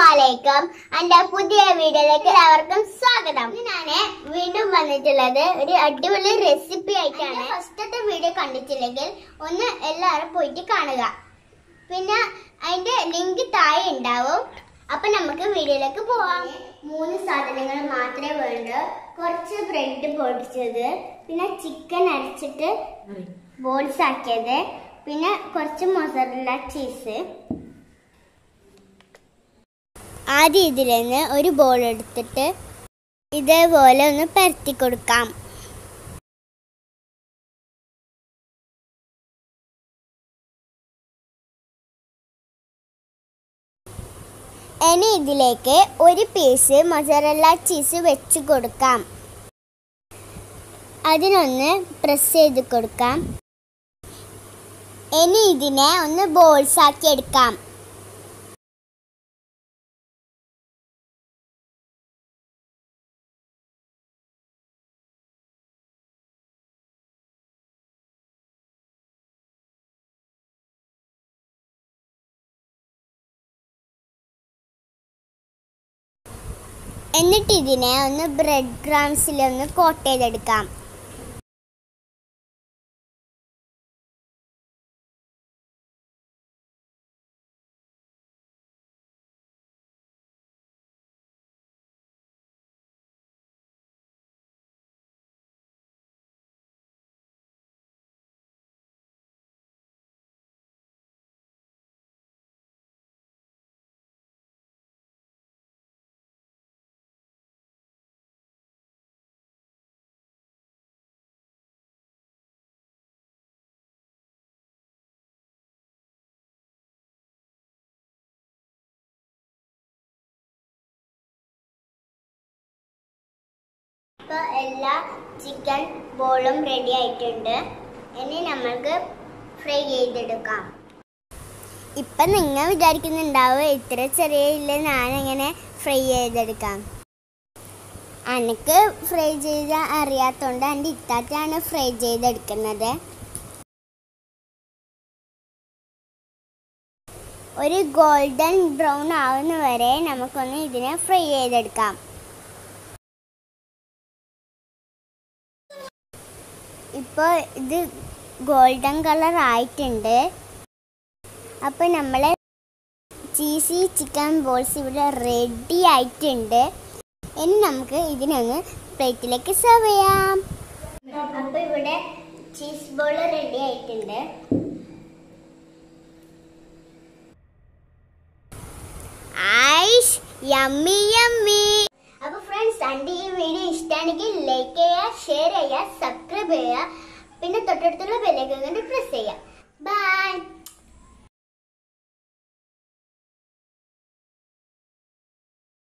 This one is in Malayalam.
അസ്സലാമലൈക്കും. എന്റെ പുതിയ വീഡിയോയിലേക്ക് എല്ലാവർക്കും സ്വാഗതം. ഞാൻ വീണ്ടും വന്നിട്ടുള്ളത് ഒരു അടിപൊളി റെസിപ്പി ആയിട്ടാണ്. ഫസ്റ്റത്തെ വീഡിയോ കണ്ടിട്ടില്ലെങ്കിൽ ഒന്ന് എല്ലാവരും പോയിട്ട് കാണുക. പിന്നെ അതിന്റെ ലിങ്ക് താഴെ ഉണ്ടാവും. അപ്പൊ നമുക്ക് വീഡിയോയിലേക്ക് പോവാം. 3 സാധനങ്ങൾ മാത്രമേ വേണ്ടൂ. കുറച്ച് ബ്രെഡ് പൊടിച്ചത്, പിന്നെ ചിക്കൻ അരച്ചിട്ട് ബോൾസ് ആക്കിയത്, പിന്നെ കുറച്ച് മൊസറല്ല ചീസ്. ആദ്യം ഇതിൽ നിന്ന് ഒരു ബോൾ എടുത്തിട്ട് ഇതേപോലെ ഒന്ന് പരത്തി കൊടുക്കാം. ഇനി ഇതിലേക്ക് ഒരു പീസ് മൊസറല്ല ചീസ് വെച്ച് കൊടുക്കാം. അതിനൊന്ന് പ്രസ് ചെയ്ത് കൊടുക്കാം. ഇനി ഇതിനെ ഒന്ന് ബോൾസ് ആക്കി എടുക്കാം. എന്നിട്ട് ഇതിനെ ഒന്ന് ബ്രെഡ് ക്രംസിൽ ഒന്ന് കോട്ട് ചെയ്തെടുക്കാം. ഇപ്പോൾ എല്ലാ ചിക്കൻ ബോളും റെഡി ആയിട്ടുണ്ട്. ഇനി നമ്മൾക്ക് ഫ്രൈ ചെയ്തെടുക്കാം. ഇപ്പം നിങ്ങൾ വിചാരിക്കുന്നുണ്ടാവും ഇത്ര ചെറിയ ഇല്ല ഞാനെങ്ങനെ ഫ്രൈ ചെയ്തെടുക്കാം. എനിക്ക് ഫ്രൈ ചെയ്ത് അറിയാത്തതുകൊണ്ട് എൻ്റെ ഇത്താത്തയാണ് ഫ്രൈ ചെയ്തെടുക്കുന്നത്. ഒരു ഗോൾഡൻ ബ്രൗൺ ആവുന്ന വരെ നമുക്കൊന്ന് ഇതിനെ ഫ്രൈ ചെയ്തെടുക്കാം. ഇപ്പോൾ ഇത് ഗോൾഡൻ കളർ ആയിട്ടുണ്ട്. അപ്പോൾ നമ്മൾ ചീസി ചിക്കൻ ബോൾസ് ഇവിടെ റെഡി ആയിട്ടുണ്ട്. ഇനി നമുക്ക് ഇതിനൊന്ന് പ്ലേറ്റിലേക്ക് സെർവ് ചെയ്യാം. അപ്പോൾ ഇവിടെ ചീസ് ബോൾ റെഡി ആയിട്ടുണ്ട്. ഐഷ് യമ്മി യമ്മി. അപ്പോൾ ഫ്രണ്ട്സ്, എൻ്റെ ഈ വീഡിയോ ഇഷ്ടമാണെങ്കിൽ ലൈക്ക് ചെയ്യുക, ഷെയർ ചെയ്യുക, സബ്സ്ക്രൈബ് ചെയ്യുക, പിന്നെ തൊട്ടടുത്തുള്ള ബെൽ ഐക്കൺ പ്രസ് ചെയ്യുക. ബൈ.